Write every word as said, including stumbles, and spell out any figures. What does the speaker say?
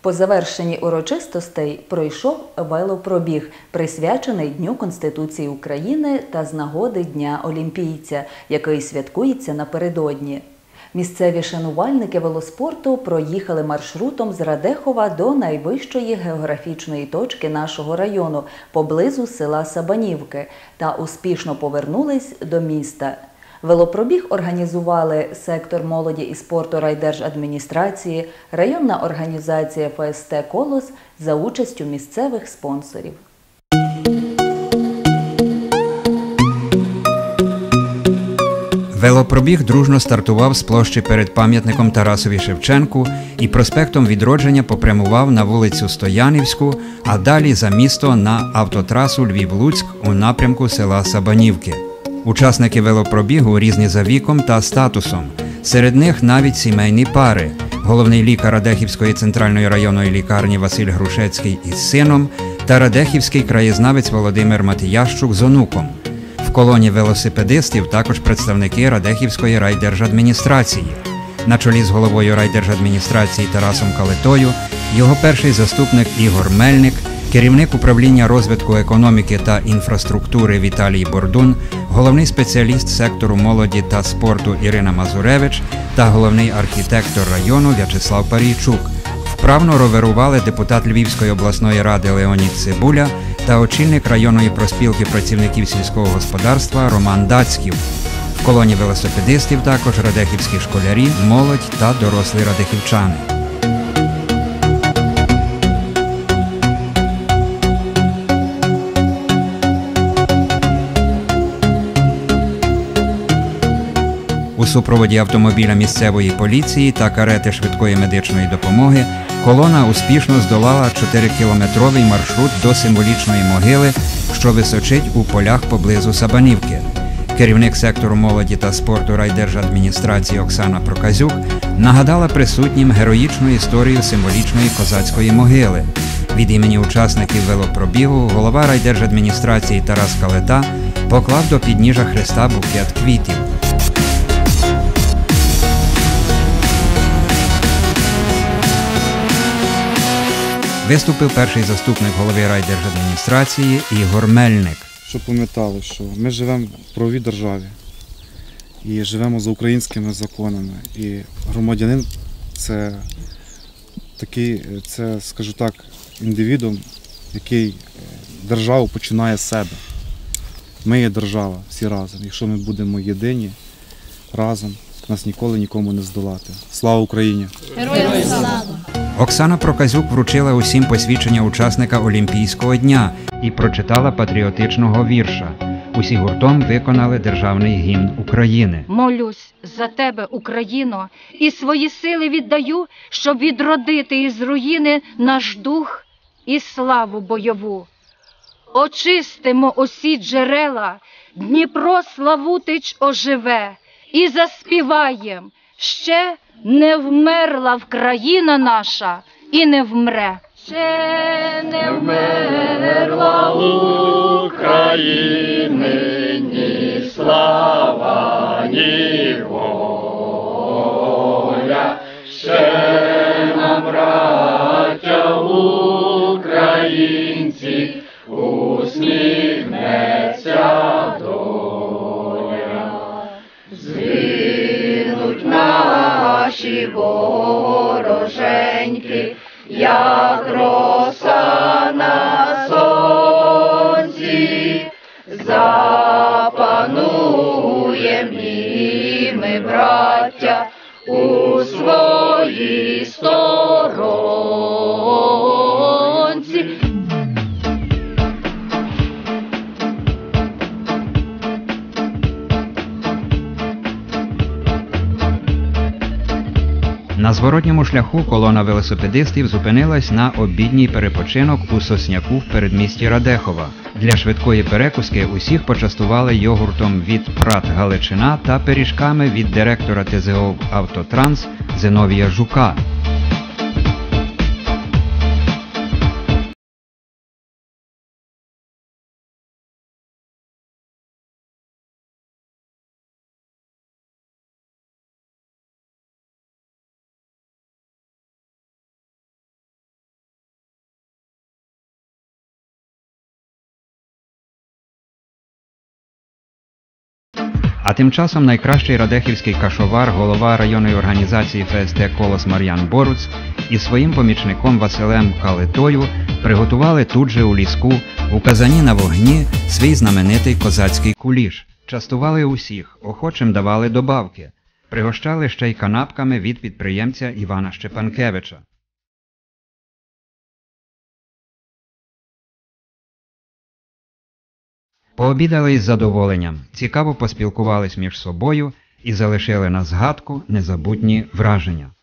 По завершенні урочистостей пройшов велопробіг, присвячений Дню Конституції України та з нагоди Дня Олімпійця, який святкується напередодні. Місцеві шанувальники велоспорту проїхали маршрутом з Радехова до найвищої географічної точки нашого району, поблизу села Сабанівки, та успішно повернулись до міста. Велопробіг організували сектор молоді і спорту райдержадміністрації, районна організація Ф С Т «Колос» за участю місцевих спонсорів. Велопробіг дружно стартував з площі перед пам'ятником Тарасові Шевченку і проспектом Відродження попрямував на вулицю Стоянівську, а далі за місто на автотрасу Львів-Луцьк у напрямку села Сабанівки. Учасники велопробігу різні за віком та статусом. Серед них навіть сімейні пари. Головний лікар Радехівської центральної районної лікарні Василь Грушецький із сином та радехівський краєзнавець Володимир Матіящук з онуком. В колоні велосипедистів також представники Радехівської райдержадміністрації. На чолі з головою райдержадміністрації Тарасом Калитою, його перший заступник Ігор Мельник, керівник управління розвитку економіки та інфраструктури Віталій Бордун, головний спеціаліст сектору молоді та спорту Ірина Мазуревич та головний архітектор району В'ячеслав Парійчук. Вправно роверували депутат Львівської обласної ради Леонід Цибуля та очільник районної проспілки працівників сільського господарства Роман Дацьків. В колоні велосипедистів також радехівські школярі, молодь та дорослі радехівчани. У супроводі автомобіля місцевої поліції та карети швидкої медичної допомоги колона успішно здолала чотирикілометровий маршрут до символічної могили, що височить у полях поблизу Сабанівки. Керівник сектору молоді та спорту райдержадміністрації Оксана Проказюк нагадала присутнім героїчну історію символічної козацької могили. Від імені учасників велопробігу голова райдержадміністрації Тарас Калита поклав до підніжжя хреста букет квітів. Виступив перший заступник голови райдержадміністрації Ігор Мельник. Щоб пам'ятали, що ми живемо в правовій державі і живемо за українськими законами. І громадянин – це такий, це, скажу так, індивідум, який державу починає з себе. Ми є держава всі разом. Якщо ми будемо єдині, разом, нас ніколи нікому не здолати. Слава Україні! Героям слава! Оксана Проказюк вручила усім посвідчення учасника Олімпійського дня і прочитала патріотичного вірша. Усі гуртом виконали державний гімн України. Молюсь за тебе, Україно, і свої сили віддаю, щоб відродити із руїни наш дух і славу бойову. Очистимо усі джерела, Дніпро Славутич оживе, і заспіваєм, ще не вмерла Вкраїна наша і не вмре. Ще не вмерла України ні слава, ні воля. Ще нам, браття українці, усміхнеться доля. Згинуть наші вороженьки, як роса на сонці, запануєм і ми, браття, у своїй сторонці. На зворотньому шляху колона велосипедистів зупинилась на обідній перепочинок у Сосняку в передмісті Радехова. Для швидкої перекуски усіх почастували йогуртом від «Прат Галичина» та пиріжками від директора Т З О «Автотранс» Зиновія Жука. А тим часом найкращий радехівський кашовар, голова районної організації Ф С Т «Колос» Мар'ян Боруц із своїм помічником Василем Калитою приготували тут же у ліску, у казані на вогні, свій знаменитий козацький куліш. Частували усіх, охочим давали добавки. Пригощали ще й канапками від підприємця Івана Щепанкевича. Пообідали із задоволенням, цікаво поспілкувались між собою і залишили на згадку незабутні враження.